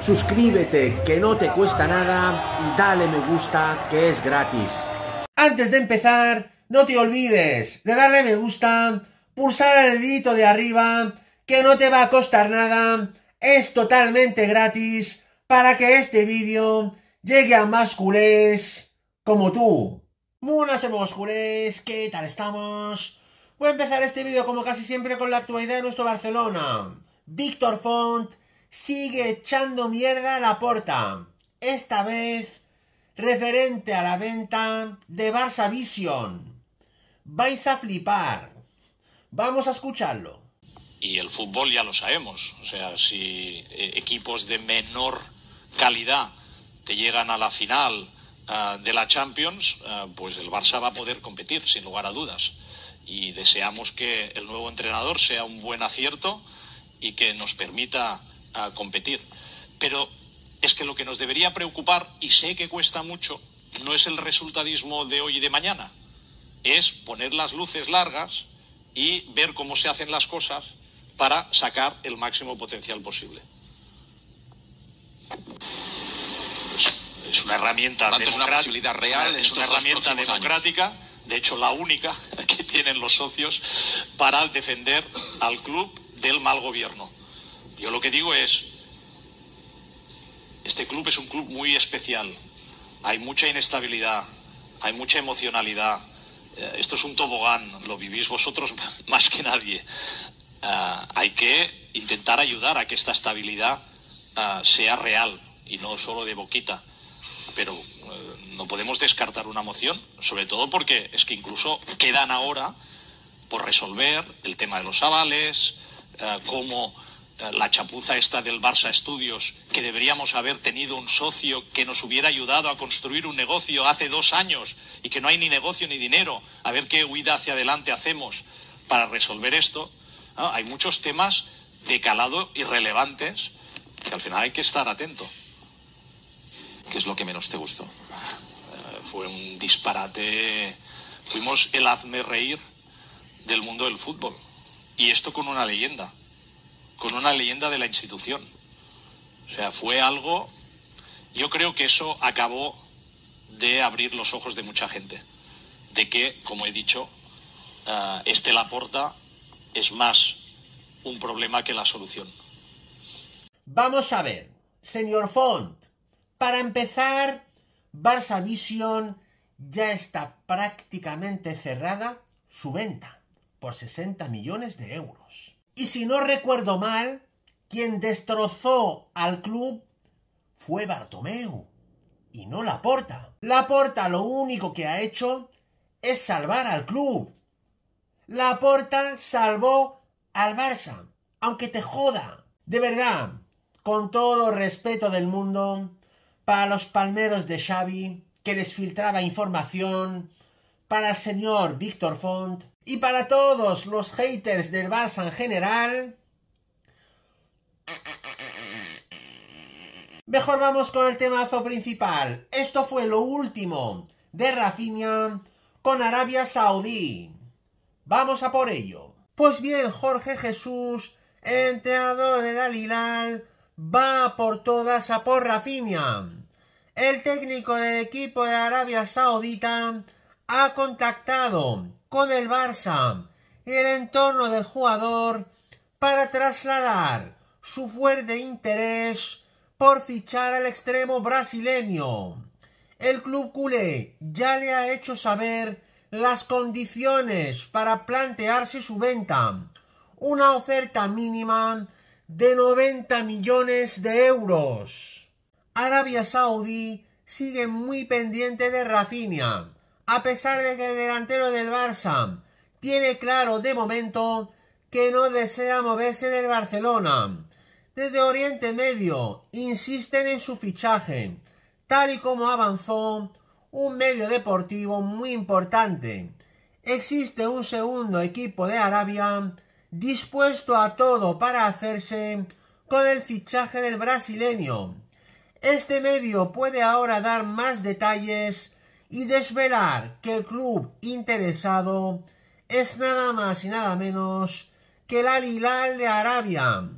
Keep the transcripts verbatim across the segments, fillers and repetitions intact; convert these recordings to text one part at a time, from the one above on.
suscríbete que no te cuesta nada y dale me gusta que es gratis. Antes de empezar, no te olvides de darle me gusta, pulsar el dedito de arriba, que no te va a costar nada, es totalmente gratis para que este vídeo llegue a más culés como tú. Buenas hemos culés, ¿qué tal estamos? Voy a empezar este vídeo como casi siempre con la actualidad de nuestro Barcelona. Víctor Font sigue echando mierda a Laporta, esta vez referente a la venta de Barça Vision. Vais a flipar. Vamos a escucharlo. Y el fútbol ya lo sabemos, o sea, si eh, equipos de menor calidad te llegan a la final uh, de la Champions, uh, pues el Barça va a poder competir, sin lugar a dudas. Y deseamos que el nuevo entrenador sea un buen acierto y que nos permita uh, competir. Pero es que lo que nos debería preocupar, y sé que cuesta mucho, no es el resultadismo de hoy y de mañana, es poner las luces largas y ver cómo se hacen las cosas para sacar el máximo potencial posible. Es, es una herramienta democrática, es una posibilidad real, es una herramienta democrática, años. De hecho la única que tienen los socios para defender al club del mal gobierno. Yo lo que digo es, este club es un club muy especial, hay mucha inestabilidad, hay mucha emocionalidad, esto es un tobogán, lo vivís vosotros más que nadie. Uh, hay que intentar ayudar a que esta estabilidad uh, sea real y no solo de boquita, pero uh, no podemos descartar una moción, sobre todo porque es que incluso quedan ahora por resolver el tema de los avales, uh, como uh, la chapuza esta del Barça Studios, que deberíamos haber tenido un socio que nos hubiera ayudado a construir un negocio hace dos años y que no hay ni negocio ni dinero, a ver qué huida hacia adelante hacemos para resolver esto. Ah, hay muchos temas de calado irrelevantes que al final hay que estar atento. ¿Qué es lo que menos te gustó? Uh, fue un disparate. Fuimos el hazme reír del mundo del fútbol. Y esto con una leyenda. Con una leyenda de la institución. O sea, fue algo... Yo creo que eso acabó de abrir los ojos de mucha gente. De que, como he dicho, uh, este Laporta es más un problema que la solución. Vamos a ver, señor Font. Para empezar, Barça Vision ya está prácticamente cerrada su venta por sesenta millones de euros. Y si no recuerdo mal, quien destrozó al club fue Bartomeu y no Laporta. Laporta lo único que ha hecho es salvar al club. Laporta salvó al Barça, aunque te joda. De verdad, con todo respeto del mundo, para los palmeros de Xavi, que les filtraba información, para el señor Víctor Font y para todos los haters del Barça en general, mejor vamos con el temazo principal. Esto fue lo último de Rafinha con Arabia Saudí. Vamos a por ello. Pues bien, Jorge Jesús, entrenador de Al Hilal, va por todas a por Rafinha. El técnico del equipo de Arabia Saudita ha contactado con el Barça y el entorno del jugador para trasladar su fuerte interés por fichar al extremo brasileño. El club culé ya le ha hecho saber las condiciones para plantearse su venta, una oferta mínima de noventa millones de euros. Arabia Saudí sigue muy pendiente de Rafinha, a pesar de que el delantero del Barça tiene claro de momento que no desea moverse del Barcelona. Desde Oriente Medio insisten en su fichaje, tal y como avanzó un medio deportivo muy importante. Existe un segundo equipo de Arabia dispuesto a todo para hacerse con el fichaje del brasileño. Este medio puede ahora dar más detalles y desvelar que el club interesado es nada más y nada menos que el Al Hilal de Arabia,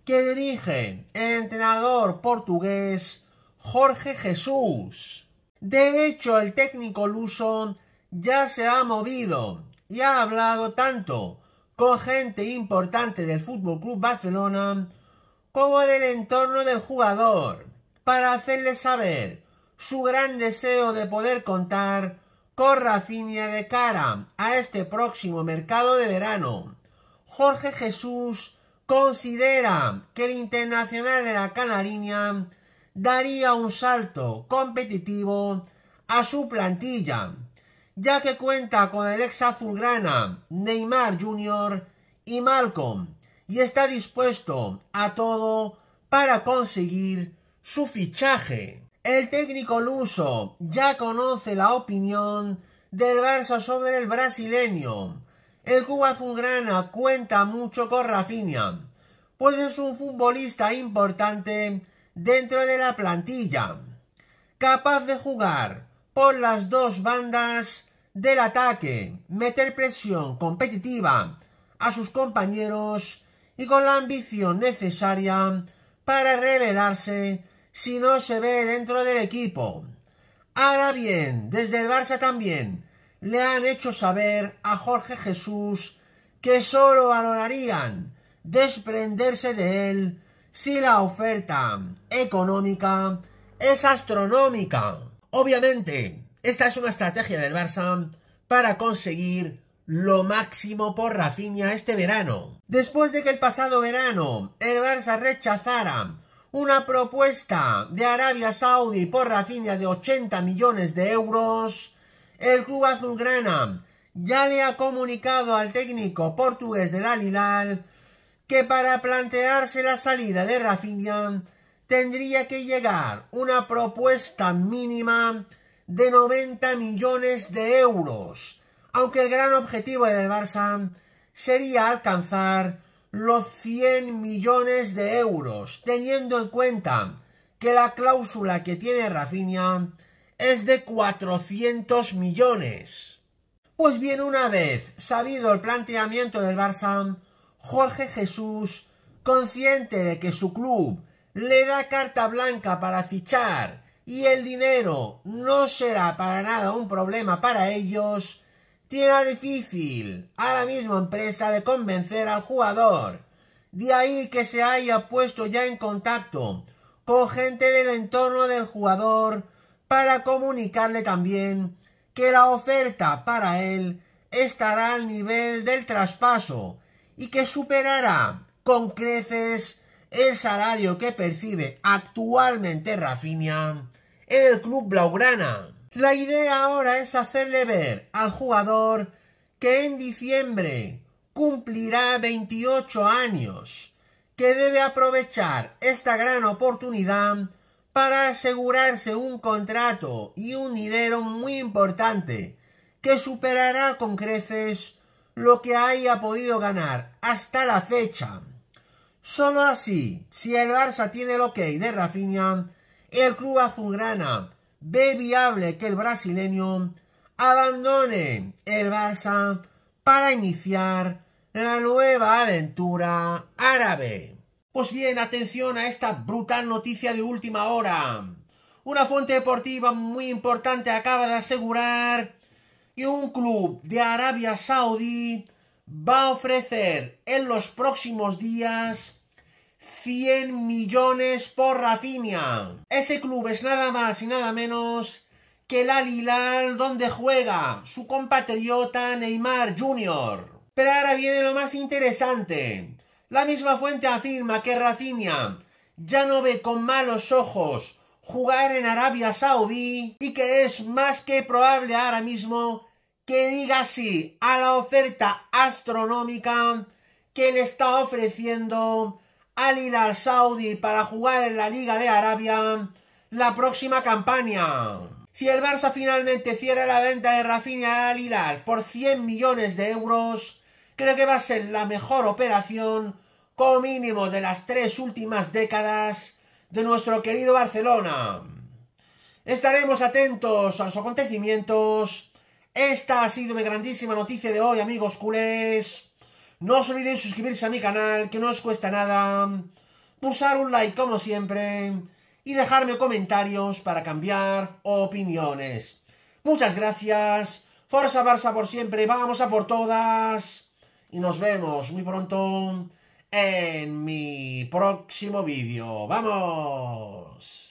que dirige el entrenador portugués Jorge Jesús. De hecho, el técnico luso ya se ha movido y ha hablado tanto con gente importante del F C Barcelona como del entorno del jugador, para hacerle saber su gran deseo de poder contar con Rafinha de cara a este próximo mercado de verano. Jorge Jesús considera que el internacional de la Canariña daría un salto competitivo a su plantilla, ya que cuenta con el ex azulgrana Neymar junior y Malcolm, y está dispuesto a todo para conseguir su fichaje. El técnico luso ya conoce la opinión del Barça sobre el brasileño. El club azulgrana cuenta mucho con Rafinha, pues es un futbolista importante dentro de la plantilla, capaz de jugar por las dos bandas del ataque, meter presión competitiva a sus compañeros y con la ambición necesaria para revelarse si no se ve dentro del equipo. Ahora bien, desde el Barça también le han hecho saber a Jorge Jesús que solo valorarían desprenderse de él si la oferta económica es astronómica. Obviamente, esta es una estrategia del Barça para conseguir lo máximo por Rafinha este verano. Después de que el pasado verano el Barça rechazara una propuesta de Arabia Saudí por Rafinha de ochenta millones de euros, el club azulgrana ya le ha comunicado al técnico portugués del Al Hilal que para plantearse la salida de Rafinha tendría que llegar una propuesta mínima de noventa millones de euros, aunque el gran objetivo del Barça sería alcanzar los cien millones de euros, teniendo en cuenta que la cláusula que tiene Rafinha es de cuatrocientos millones. Pues bien, una vez sabido el planteamiento del Barça, Jorge Jesús, consciente de que su club le da carta blanca para fichar y el dinero no será para nada un problema para ellos, tiene la difícil ahora mismo empresa de convencer al jugador. De ahí que se haya puesto ya en contacto con gente del entorno del jugador para comunicarle también que la oferta para él estará al nivel del traspaso y que superará con creces el salario que percibe actualmente Rafinha en el club blaugrana. La idea ahora es hacerle ver al jugador que en diciembre cumplirá veintiocho años, que debe aprovechar esta gran oportunidad para asegurarse un contrato y un dinero muy importante que superará con creces lo que haya podido ganar hasta la fecha. Solo así, si el Barça tiene el ok de Rafinha, el club azulgrana ve viable que el brasileño abandone el Barça para iniciar la nueva aventura árabe. Pues bien, atención a esta brutal noticia de última hora. Una fuente deportiva muy importante acaba de asegurar que un club de Arabia Saudí va a ofrecer en los próximos días cien millones por Rafinha. Ese club es nada más y nada menos que el Al Hilal, donde juega su compatriota Neymar junior Pero ahora viene lo más interesante. La misma fuente afirma que Rafinha ya no ve con malos ojos jugar en Arabia Saudí y que es más que probable ahora mismo que diga sí a la oferta astronómica que le está ofreciendo Al Hilal Saudi para jugar en la Liga de Arabia la próxima campaña. Si el Barça finalmente cierra la venta de Rafinha al Hilal por cien millones de euros, creo que va a ser la mejor operación como mínimo de las tres últimas décadas de nuestro querido Barcelona. Estaremos atentos a los acontecimientos. Esta ha sido mi grandísima noticia de hoy, amigos culés. No os olvidéis suscribirse a mi canal, que no os cuesta nada. pulsar un like como siempre y dejarme comentarios para cambiar opiniones. Muchas gracias. Forza Barça por siempre. Vamos a por todas. Y nos vemos muy pronto en mi próximo vídeo. ¡Vamos!